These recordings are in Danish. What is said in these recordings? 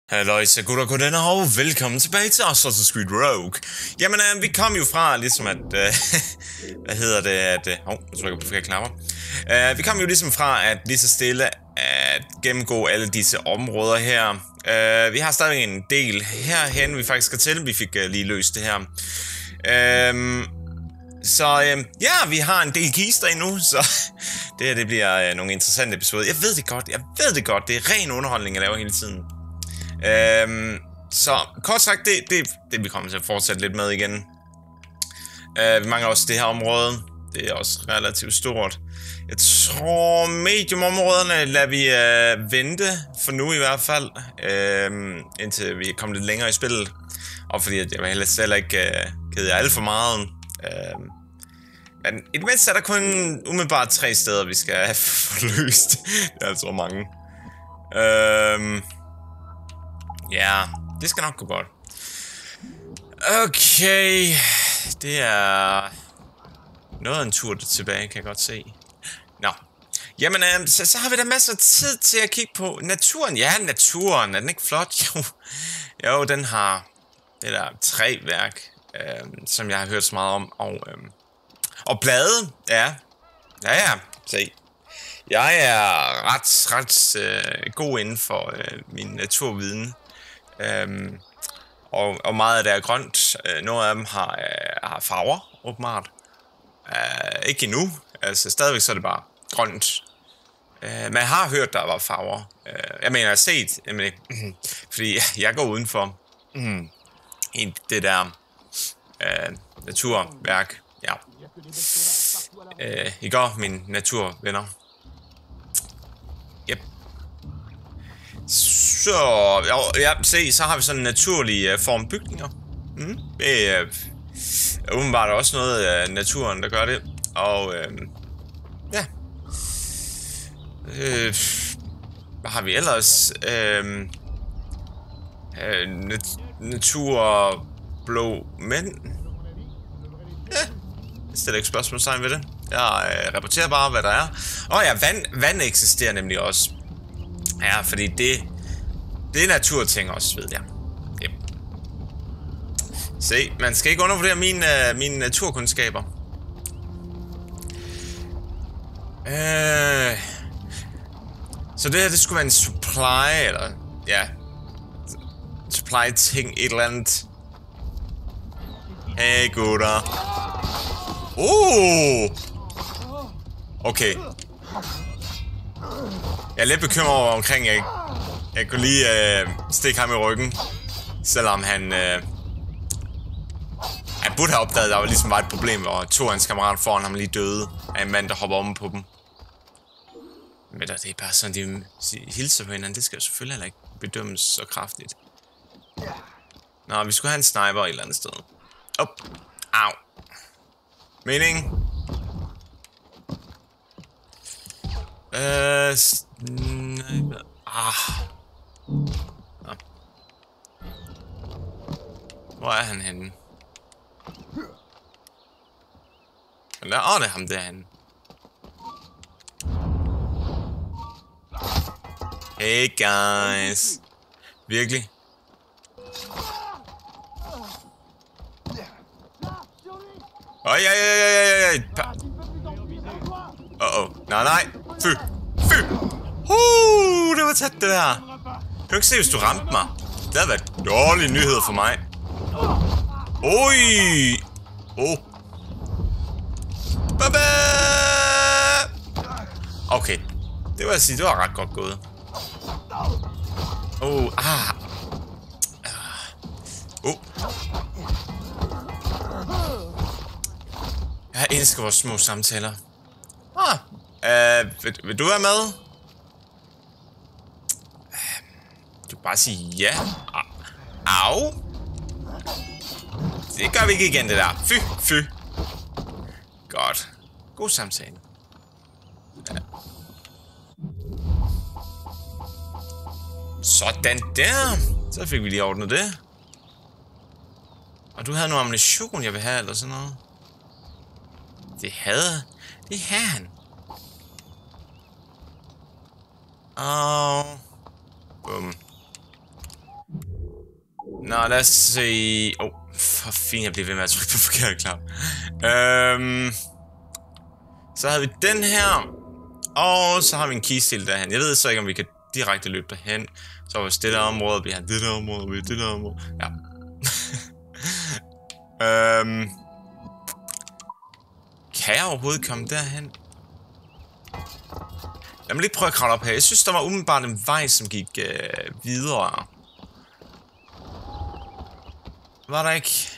Halløjsa, gutter og gutter, og velkommen tilbage til Assassin's Creed Rogue. Jamen, vi kom jo fra ligesom at, hvad hedder det, nu trykker jeg på flere knapper. Vi kom jo ligesom fra at lige så stille at gennemgå alle disse områder her. Vi har stadig en del herhen, vi faktisk skal til. Vi fik lige løst det her. Ja, vi har en del kister endnu, så det bliver nogle interessante episoder. Jeg ved det godt, det er ren underholdning, jeg laver hele tiden. Så kort sagt, det vi kommer til at fortsætte lidt med igen. Vi mangler også det her område. Det er også relativt stort. Jeg tror mediumområderne lader vi vente, for nu i hvert fald, indtil vi er kommet lidt længere i spillet. Og fordi at jeg vil heller ikke kede jer alt for meget. Men i det mindste er der kun umiddelbart 3 steder, vi skal få løst. Det er altså mange. Ja, det skal nok gå godt. Okay, det er noget af en tur tilbage, kan jeg godt se. Nå, jamen, så har vi da masser af tid til at kigge på naturen. Ja, naturen, er den ikke flot? Jo, den har det der træværk, som jeg har hørt så meget om. Og blade, ja, se. Jeg er ret god inden for min naturviden. Og meget af det er grønt. Nogle af dem har farver, åbenbart. Ikke endnu. Altså, stadigvæk så er det bare grønt. Men jeg har hørt, der var farver. Jeg mener, jeg har set. Fordi jeg går udenfor i det der naturværk. Ja. I går, mine naturvenner. Yep. Så, ja, se, så har vi sådan naturlige formbygninger. Det er åbenbart også noget af naturen, der gør det. Og, ja. Hvad har vi ellers? Naturblå mænd. Ja, jeg stiller ikke spørgsmålstegn ved det. Jeg rapporterer bare, hvad der er. Ja, vand eksisterer nemlig også. Ja, fordi det er naturting også, ved jeg. Yep. Se, man skal ikke undervurdere mine naturkundskaber. Så det her, det skulle være en supply, eller ja, supply ting, et eller andet. Hey, gutter. Okay. Jeg er lidt bekymret over omkring, jeg kunne lige stikke ham i ryggen. Selvom han burde have opdaget, at der var ligesom et problem, og 2 af hans kammerater foran ham lige døde af en mand, der hopper om på dem. Men det er bare sådan, de hilser på hinanden. Det skal jo selvfølgelig heller ikke bedømmes så kraftigt. Nå, vi skulle have en sniper et eller andet sted. Au. Mening? Hvor er han henne? Det er ham derhenne. Hey guys. Virkelig? Ja. Nej. Fy. Det var tæt, det der. Kan du ikke se, hvis du ramte mig? Det havde været dårlige nyheder for mig. Baba! Okay. Det vil jeg sige, det var ret godt gået. Jeg elsker vores små samtaler. Vil du være med? Du kan bare sige ja. Au. Det gør vi ikke igen, det der. Fy. Godt. God samtale. Ja. Sådan der. Så fik vi lige ordnet det. Og du havde noget ammunition, jeg vil have, eller sådan noget. Det havde han. Bum. Nå, lad os se... for fint, jeg bliver ved med at trykke på forkert knap. Så havde vi den her. Og så har vi en keystil derhen. Jeg ved så ikke, om vi kan direkte løbe derhen. Så har vi det der område, vi har det der område, vi har det der område. Ja. Kan jeg overhovedet komme derhen? Lad mig lige prøve at kravle op her. Jeg synes, der var umiddelbart en vej, som gik videre. Var der ikke?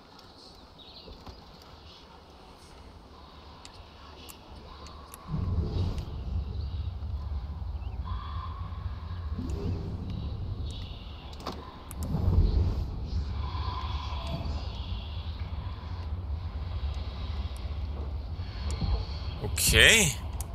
Okay.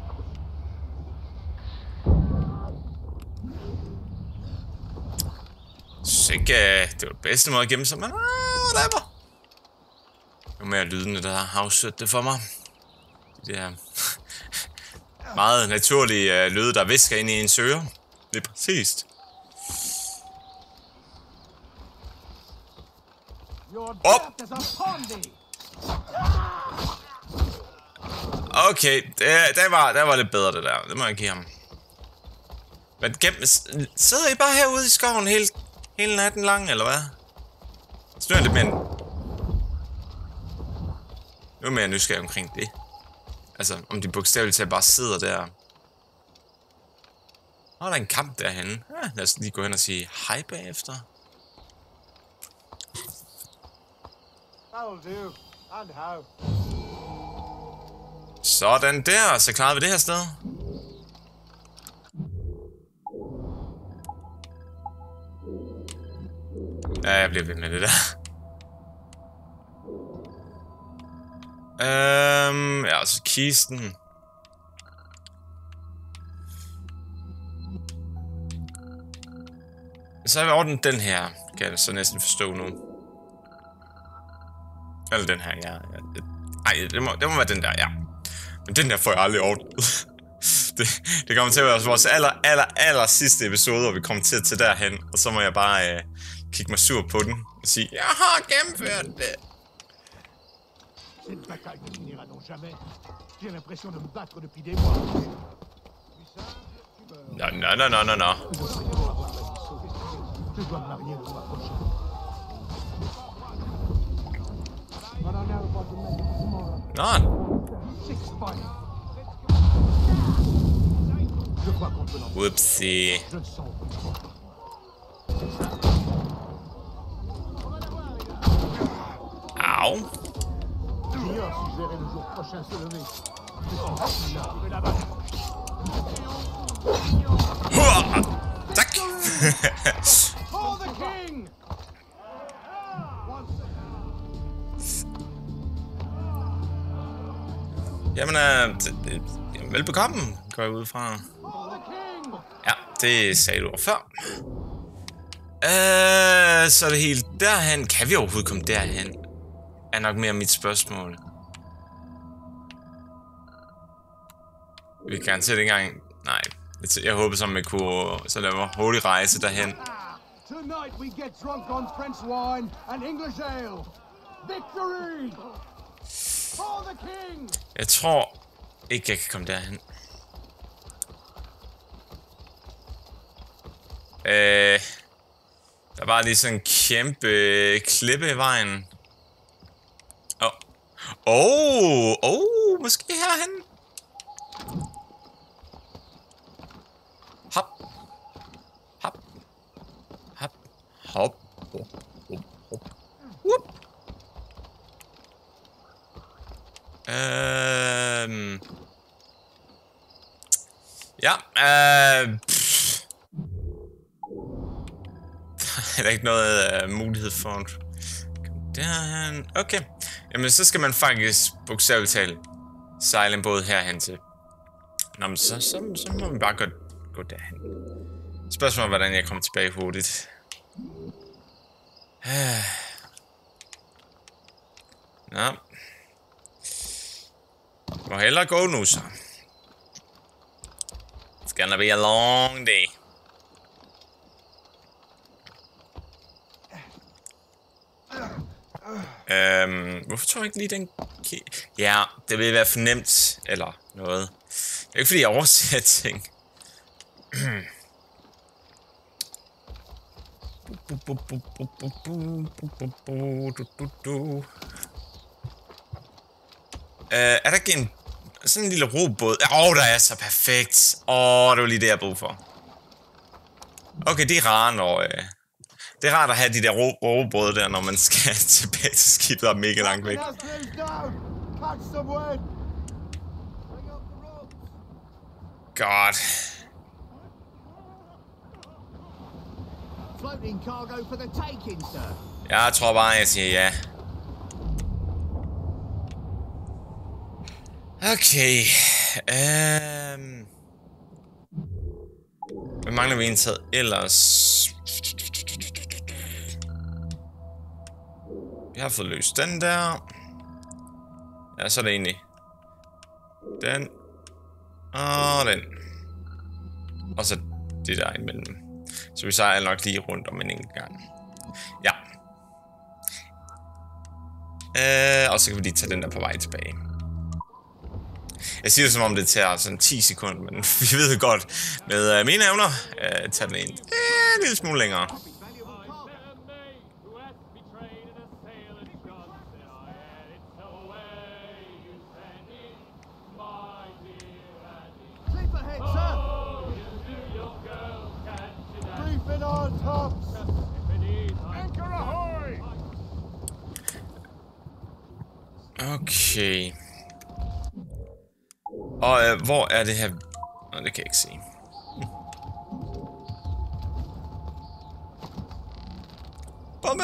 Så ikke, det var det bedste måde at gemme sig, men whatever. Nu mere lydende, der har afsødt det for mig. Det er meget naturlige lyde, der visker ind i en ører. Det er præcist. Op! Okay, det var lidt bedre det der. Det må jeg give ham. Men sidder I bare herude i skoven hele natten lang, eller hvad? Så nu er det mere... Nu er mere nysgerrig omkring det. Altså, om de bogstaveligt talt bare sidder der. Nå, der er en kamp derhenne. Ja, lad os lige gå hen og sige hej bagefter. Sådan der, så klarede vi det her sted. Ja, jeg bliver ved med det der. Ja, altså kisten. Så har vi ordnet den her, kan jeg så næsten forstå nu. Eller den her, ja. Ej, det må være den der, ja. Men den der får jeg aldrig ordnet. det kommer til at være vores aller sidste episode, hvor vi kommer til at tage derhen. Og så må jeg bare kigge mig sur på den og sige, jeg har gennemført det. Cette bataille ne finira donc jamais. J'ai l'impression de me battre depuis des mois. Non. Je dois me marier le mois prochain. Non. Je crois qu'on peut l'emporter. Whoopsie. Je le sens. Au. J'ignore si je verrai le jour prochain se lever. Je suis là, je vais là-bas. Tak. For the king! Jamen, velbekomme, går jeg ud fra. Ja, det sagde du før. Så er det helt derhen. Kan vi overhovedet komme derhen? Er nok mere mit spørgsmål. Vi kan se det engang. Nej, jeg håber så, vi kunne så lave hurtig rejse derhen. Tonight we get drunk on French wine and English ale. Victory! For the king! Jeg tror ikke, jeg kan komme derhen. Der var lige sådan en kæmpe klippe i vejen. Måske herhen. Hop. Hop. Hop. Hop. Hop. Hop. Hop. Whoop. Ja, er der ikke noget mulighed for at komme derhen? Okay. Jamen, så skal man faktisk bogstaveligt talt sejle en båd herhen til. Nå, men så må vi bare gå derhen. Spørgsmålet er, hvordan jeg kommer tilbage hurtigt. Nå. Må hellere gå nu, så. It's gonna be a long day. Hvorfor tror jeg ikke lige den... Ja, det vil være for nemt, eller noget. Det er ikke fordi, jeg overser ting. Er der ikke en... sådan en lille robåd? Der er så perfekt. Det var lige det, jeg brug for. Okay, det er rart, når... det er rart at have de der robåde der, når man skal tilbage til skibet, der er mega langt væk. Godt. Floating cargo for the taking, sir. Jeg tror bare, jeg siger ja. Okay. Hvad mangler vi indtaget ellers? Vi har fået løst den der. Ja, så er det egentlig den. Og den. Og så det der imellem. Så vi sejler nok lige rundt om en enkelt gang. Ja. Og så kan vi lige tage den der på vej tilbage. Jeg siger det som om det tager sådan 10 sekunder, men vi ved godt med mine evner tager den en lille smule længere. Okay. Og hvor er det her? Nå, det kan jeg ikke se. Bombe!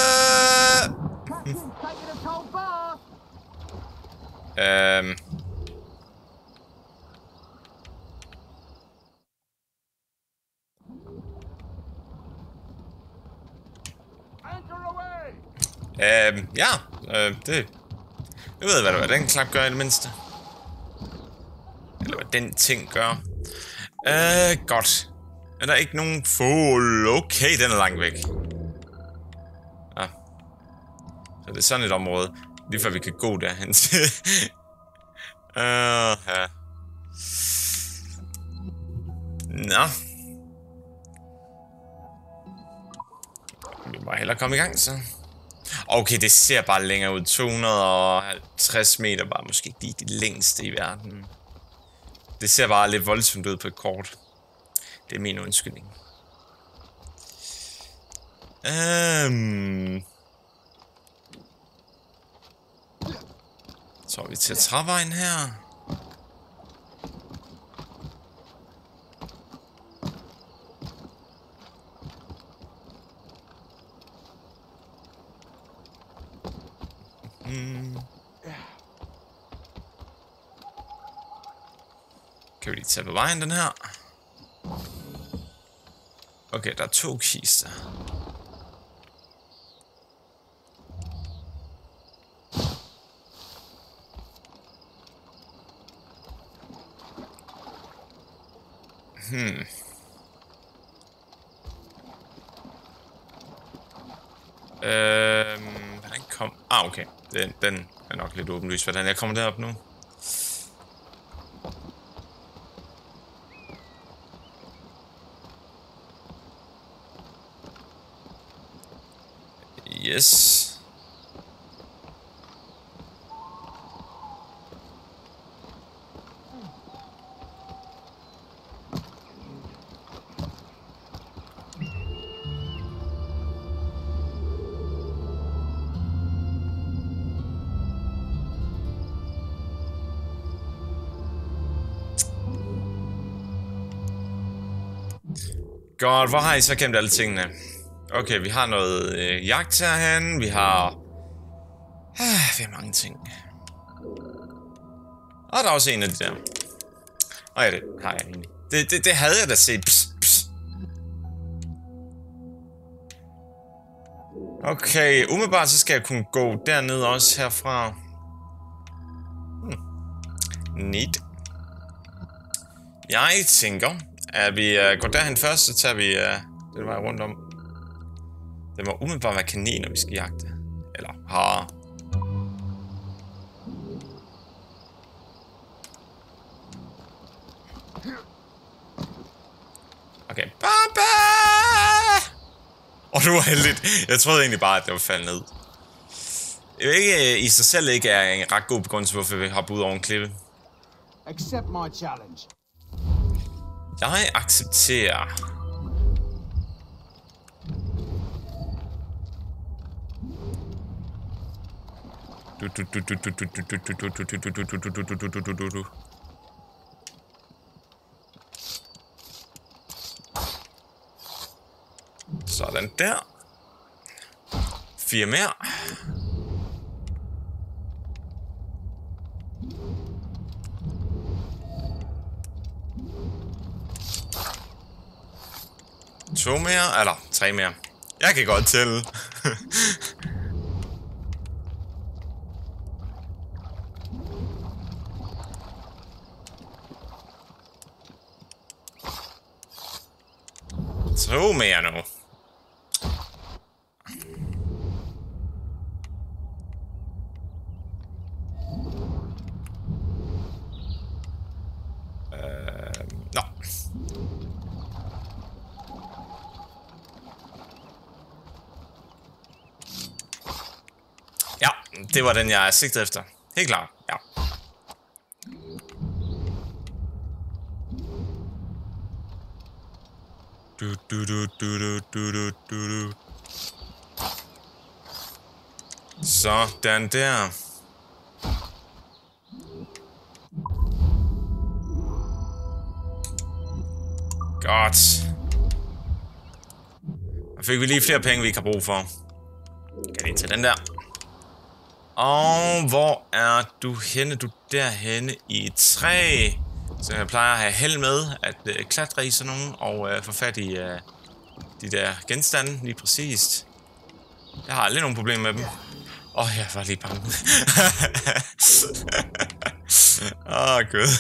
Jeg ved, hvad den klap gør i det mindste. Eller hvad den ting gør. Godt. Er der ikke nogen fugl? Okay, den er langt væk. Ah. Så det er sådan et område. Lige før vi kan gå derhen til. Ja. Nå. Vi må hellere komme i gang, så. Okay, det ser bare længere ud. 250 meter var måske ikke det længste i verden. Det ser bare lidt voldsomt ud på et kort. Det er min undskyldning. Så er vi til trævejen her. Kan vi lige tage på vejen, den her? Okay, der er 2 kister. Hvordan kom... okay. Den er nok lidt åbenlyst, hvordan jeg kommer derop nu. Yes. Godt, hvor har I så gemt alle tingene? Okay, vi har noget jagt herhen, vi har mange ting. Og der er også en af de der. Ja, det har jeg egentlig. Det havde jeg da set. Pss. Okay, umiddelbart så skal jeg kunne gå derned også herfra. Neat. Jeg tænker, at vi går derhen først, så tager vi den vej rundt om. Det må umiddelbart være kaniner, vi skal jagte. Eller har. Okay. Baba! Og det var heldigt. Jeg troede egentlig bare, at det var faldet ned. Det er ikke i sig selv ikke er en ret god begrundelse, hvorfor vi har budt over en klippe. Accept my challenge. Jeg accepterer. Sådan der. 4 mere. To mere, eller 3 mere. Jeg kan godt tælle. To mere nu. Nå. Ja, det var den, jeg sigtede efter. Helt klart, ja. Sådan der. Godt. Og fik vi lige flere penge, vi ikke har brug for. Kan lige tage den der. Og hvor er du henne? Du er derhenne i et træ. Så jeg plejer at have held med at klatre i sådan nogle og få fat i de der genstande lige præcist. Jeg har aldrig nogen problemer med dem. Jeg var lige bange. Gud.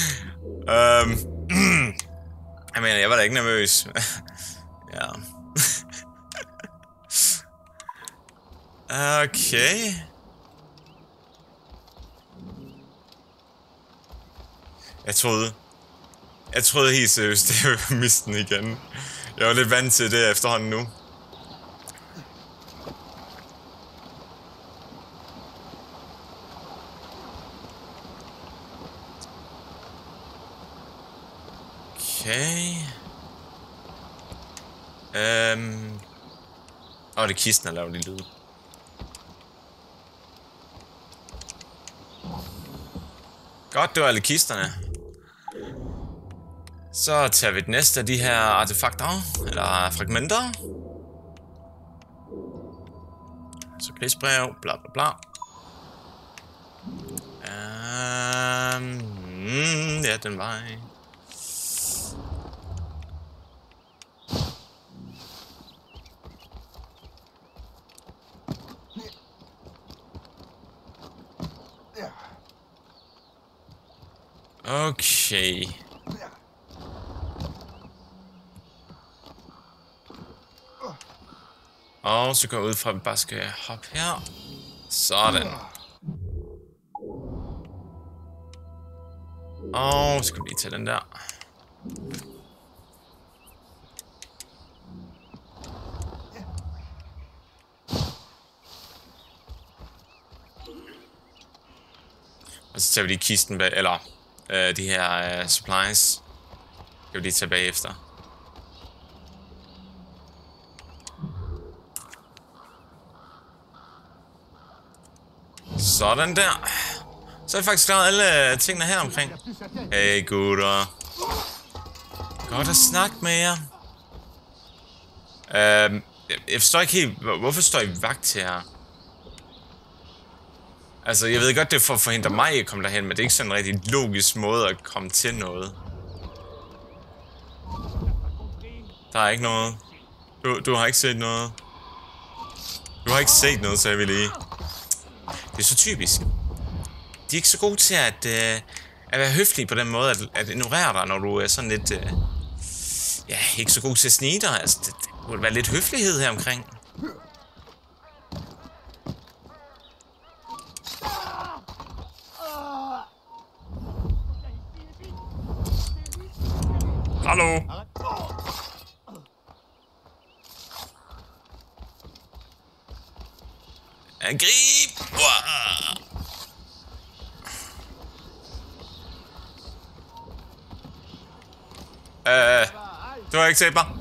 Jeg mener, jeg var da ikke nervøs. Ja. Okay. Jeg troede helt seriøst, det var miste den igen. Jeg var lidt vant til det efterhånden nu. Okay. Det er kisten, der laver de lyd. Godt, det var alle kisterne. Så tager vi det næste af de her artefakter, eller fragmenter. Så krigsbrev, bla bla bla. Ja, den vej. Okay. Og så går jeg ud fra, at vi bare skal hoppe her. Sådan. Og så skal vi lige tage den der. Og så tager vi lige kisten bag, eller de her supplies. Skal vi lige tage bagefter. Sådan der. Så har vi faktisk klaret alle tingene her omkring. Hey gutter. Godt at snakke med jer. Jeg forstår ikke helt, hvorfor står I vagt her? Altså, jeg ved godt, det er for at forhindre mig at komme derhen, men det er ikke sådan en rigtig logisk måde at komme til noget. Der er ikke noget. Du har ikke set noget. Du har ikke set noget, sagde vi lige. Det er så typisk. De er ikke så gode til at være høflige på den måde, at ignorere dig, når du er sådan lidt... ja, ikke så god til at snige dig. Altså, det burde være lidt høflighed her omkring. Hallo. Angrib! Du har ikke set mig.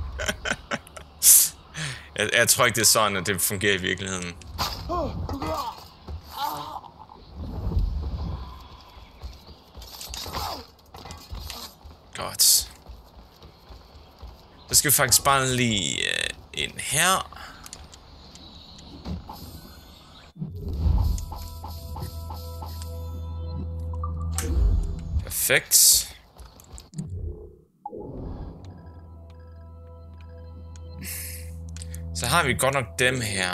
jeg tror ikke, det er sådan, at det fungerer i virkeligheden. Godt. Så skal vi faktisk bare lige ind her. Perfekt. Så har vi godt nok dem her.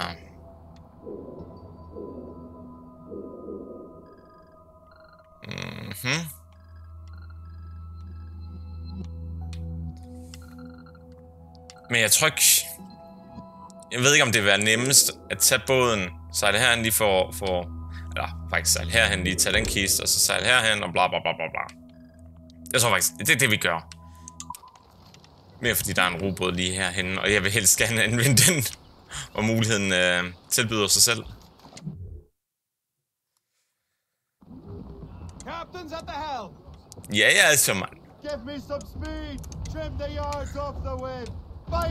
Men jeg tror ikke... Jeg ved ikke, om det vil være nemmest at tage båden, sejle herhen lige for... Eller faktisk sejle herhen lige, tage den kiste, og så sejle herhen, og bla bla bla bla bla. Jeg tror faktisk, det er det, vi gør. Mere fordi der er en robåd lige herhenne, og jeg vil helst gerne anvende den, og muligheden tilbyder sig selv. Captain's at the helm. Ja, ja, altså, mand. Give me some speed. Trim the yards off the wind. Fire!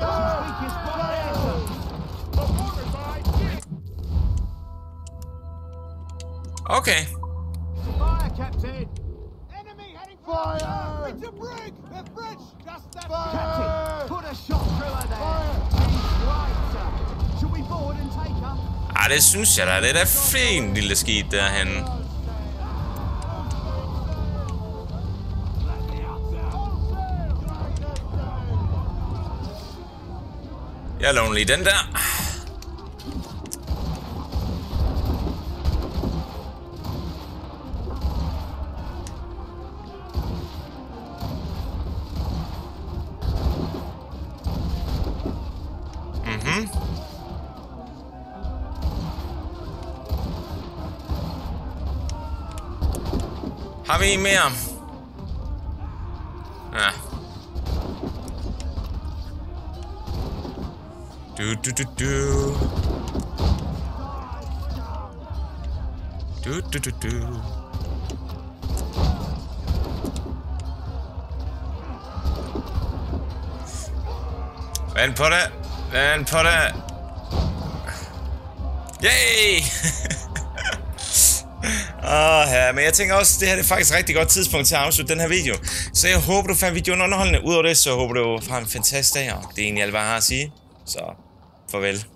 Okay. Fire, Captain. Enemy heading for fire! It's a brig! The French just that Captain, put a shot through her there. She's right, sir. Should we board and take her? Ah, det synes jeg da. Det er da fint, lille skib derhenne. Jeg låner lige den der. Har vi en mere? Ja. Du. Vent på det. Vent på det. Yay! Ja, men jeg tænker også, at det her er faktisk et rigtig godt tidspunkt til at afslutte den her video. Så jeg håber, du fandt videoen underholdende. Udover det, så håber du har en fantastisk dag, og det er egentlig alt, hvad jeg har at sige. Så farvel.